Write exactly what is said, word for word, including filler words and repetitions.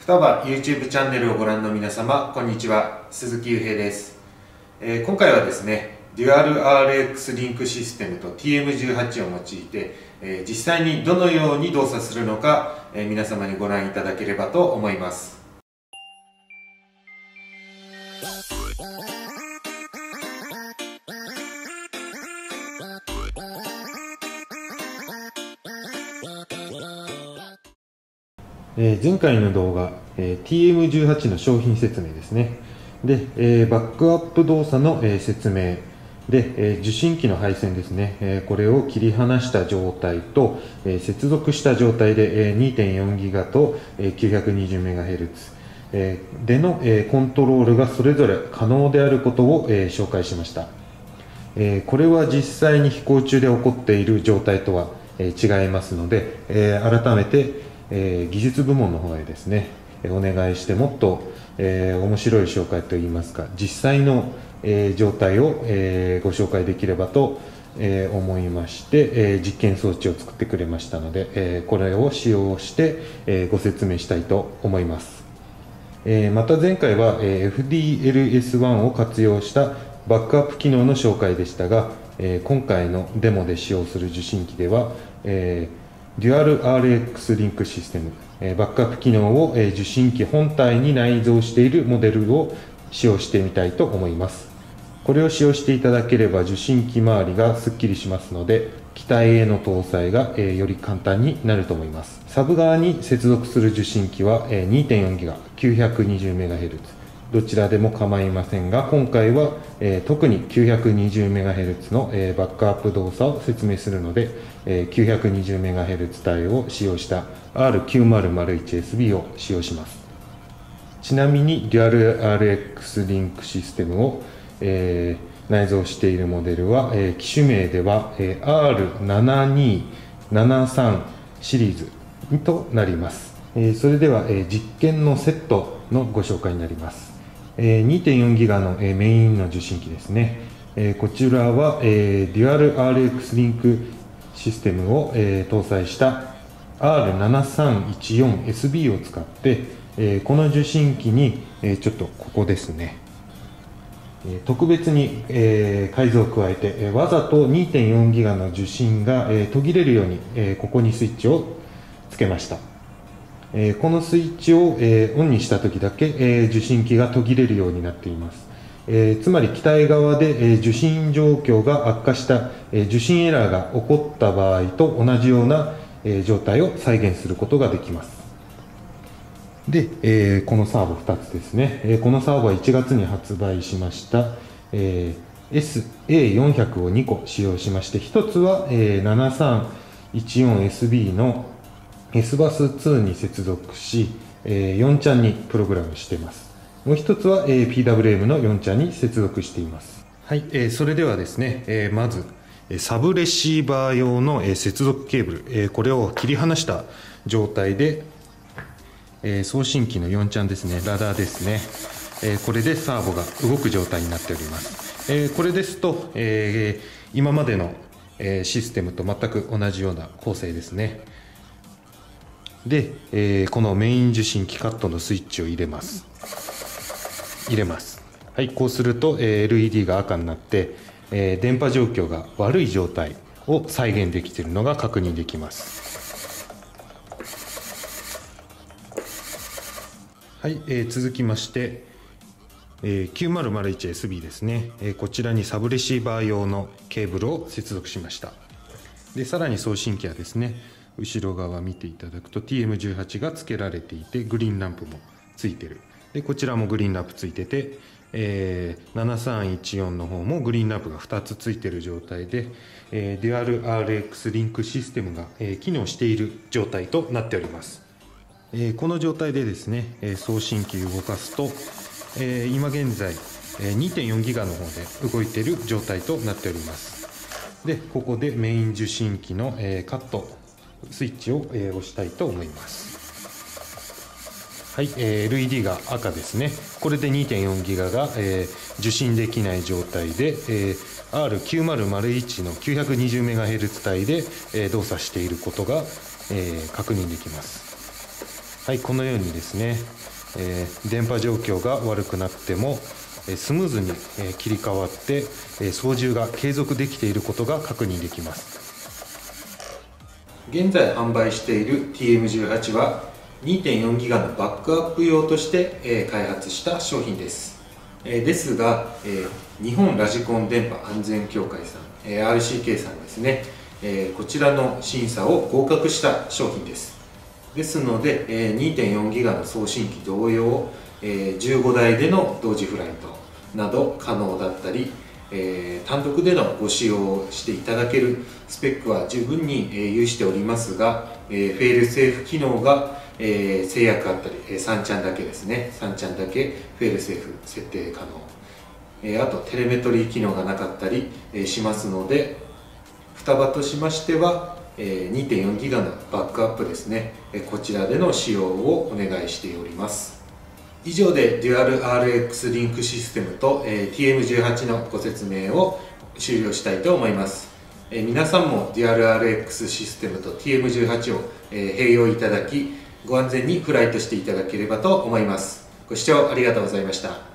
双葉 YouTube チャンネルをご覧の皆様、こんにちは。鈴木雄平です。えー、今回はですね、デュアル アールエックス リンクシステムと ティーエムじゅうはち を用いて、えー、実際にどのように動作するのか、えー、皆様にご覧いただければと思います。えー、前回の動画、えー、ティーエムじゅうはち の商品説明ですね。で、えー、バックアップ動作の、えー、説明で、えー、受信機の配線ですね、えー、これを切り離した状態と、えー、接続した状態で、えー、にてんよんギガ と、えー、きゅうひゃくにじゅうメガヘルツ、えー、での、えー、コントロールがそれぞれ可能であることを、えー、紹介しました。えー、これは実際に飛行中で起こっている状態とは、えー、違いますので、えー、改めてえー、技術部門の方へですね、えー、お願いしてもっと、えー、面白い紹介といいますか実際の、えー、状態を、えー、ご紹介できればと、えー、思いまして、えー、実験装置を作ってくれましたので、えー、これを使用して、えー、ご説明したいと思います。えー、また前回は、えー、エフディーエルエスワン を活用したバックアップ機能の紹介でしたが、えー、今回のデモで使用する受信機では、えーデュアル アールエックス リンクシステム、えー、バックアップ機能を、えー、受信機本体に内蔵しているモデルを使用してみたいと思います。これを使用していただければ受信機周りがすっきりしますので、機体への搭載が、えー、より簡単になると思います。サブ側に接続する受信機は、えー、にてんよんギガ、きゅうひゃくにじゅうメガヘルツ、どちらでも構いませんが、今回は、えー、特に きゅうひゃくにじゅうメガヘルツ の、えー、バックアップ動作を説明するので、えー、きゅうひゃくにじゅうメガヘルツ 帯を使用した アールきゅうまるまるいちエスビー を使用します。ちなみに デュアル アールエックス リンクシステムを、えー、内蔵しているモデルは、えー、機種名では、えー、アールななにななさん シリーズとなります。えー、それでは、えー、実験のセットのご紹介になります。にてんよんギガ のメインの受信機ですね。こちらはデュアル アールエックス リンクシステムを搭載した アールななさんいちよんエスビー を使ってこの受信機にちょっとここですね、特別に改造を加えてわざと にてんよんギガ の受信が途切れるようにここにスイッチをつけました。このスイッチをオンにしたときだけ受信機が途切れるようになっています。つまり機体側で受信状況が悪化した受信エラーが起こった場合と同じような状態を再現することができます。で、このサーボふたつですね。このサーボはいちがつに発売しました エスエーよんひゃく をにこ使用しまして、ひとつは ななさんいちよんエスビー のエスバスツー に接続し、よんチャンにプログラムしています。もう一つは ピーダブリューエム のよんチャンに接続しています。はい、それではですね、まずサブレシーバー用の接続ケーブル、これを切り離した状態で、送信機のよんチャンですね、ラダーですね、これでサーボが動く状態になっております。これですと、今までのシステムと全く同じような構成ですね。で、えー、このメイン受信機カットのスイッチを入れます入れますはい、こうすると、えー、エルイーディー が赤になって、えー、電波状況が悪い状態を再現できているのが確認できます。はい、えー、続きまして、えー、きゅうまるまるいちエスビー ですね、えー、こちらにサブレシーバー用のケーブルを接続しました。でさらに送信機はですね、後ろ側見ていただくと ティーエムじゅうはち が付けられていて、グリーンランプもついてる。でこちらもグリーンランプついてて、えー、ななさんいちよんの方もグリーンランプがふたつついている状態で、えー、デュアル アールエックス リンクシステムが、えー、機能している状態となっております。えー、この状態でですね、えー、送信機を動かすと、えー、今現在、えー、にてんよんギガ の方で動いている状態となっております。でここでメイン受信機の、えー、カットスイッチを、えー、押したいと思います。はい、えー、エルイーディー が赤ですね。これで にてんよんギガ が、えー、受信できない状態で、えー、アールきゅうまるまるいち の きゅうひゃくにじゅうメガヘルツ 帯で、えー、動作していることが、えー、確認できます。 はい、このようにですね、えー、電波状況が悪くなってもスムーズに切り替わって操縦が継続できていることが確認できます。現在販売している ティーエムじゅうはち は にてんよんギガ のバックアップ用として開発した商品です。ですが、日本ラジコン電波安全協会さん アールシーケー さんですね、こちらの審査を合格した商品です。ですので にてんよんギガ の送信機同様じゅうごだいでの同時フライトなど可能だったり、単独でのご使用をしていただけるスペックは十分に有しておりますが、フェールセーフ機能が制約あったり、さんチャンだけですね、さんチャンだけフェールセーフ設定可能、あとテレメトリー機能がなかったりしますので、双葉としましては にてんよんギガ のバックアップですね、こちらでの使用をお願いしております。以上で デュアルアールエックス リンクシステムと ティーエムじゅうはち のご説明を終了したいと思います。皆さんも デュアルアールエックス システムと ティーエムじゅうはち を併用いただき、ご安全にフライトしていただければと思います。ご視聴ありがとうございました。